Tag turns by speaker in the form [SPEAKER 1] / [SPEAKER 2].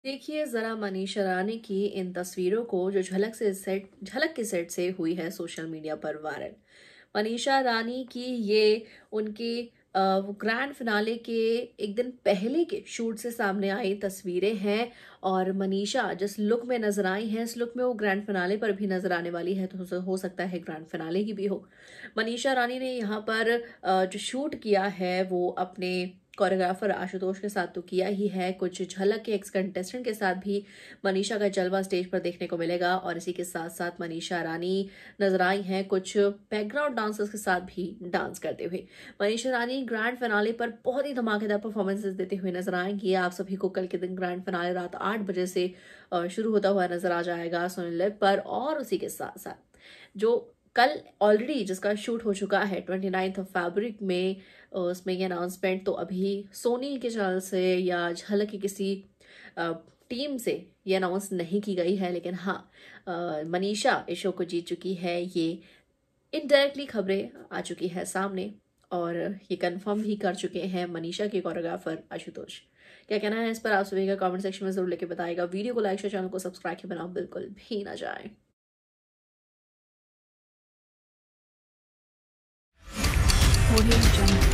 [SPEAKER 1] देखिए ज़रा मनीषा रानी की इन तस्वीरों को जो झलक के सेट से हुई है सोशल मीडिया पर वायरल। मनीषा रानी की ये उनकी वो ग्रैंड फिनाले के एक दिन पहले के शूट से सामने आई तस्वीरें हैं। और मनीषा जिस लुक में नजर आई हैं, इस लुक में वो ग्रैंड फिनाले पर भी नजर आने वाली है, तो हो सकता है ग्रैंड फिनाले की भी हो। मनीषा रानी ने यहाँ पर जो शूट किया है वो अपने कोरियोग्राफर आशुतोष के साथ तो किया ही है, कुछ झलक के एक्स कंटेस्टेंट के साथ भी मनीषा का जलवा स्टेज पर देखने को मिलेगा। और इसी के साथ साथ मनीषा रानी नजर आई हैं कुछ बैकग्राउंड डांसर्स के साथ भी डांस करते हुए। मनीषा रानी ग्रैंड फिनाले पर बहुत ही धमाकेदार परफॉर्मेंसेस देते हुए नजर आएंगी। आप सभी को कल के दिन ग्रैंड फिनाले रात 8 बजे से शुरू होता हुआ नजर आ जाएगा सोनी लिव पर। और उसी के साथ साथ जो कल ऑलरेडी जिसका शूट हो चुका है 29 में, उसमें ये अनाउंसमेंट तो अभी सोनी के चैनल से या झलक की किसी टीम से ये अनाउंस नहीं की गई है। लेकिन हाँ, मनीषा इस शो को जीत चुकी है, ये इनडायरेक्टली खबरें आ चुकी है सामने। और ये कंफर्म भी कर चुके हैं मनीषा के कोरियोग्राफर आशुतोष। क्या कहना है इस पर आप सभी का कमेंट सेक्शन में जरूर लेके बताएगा। वीडियो को लाइक शेयर, चैनल को सब्सक्राइब के बिना बिल्कुल भी ना जाए।
[SPEAKER 2] Audio Jungle.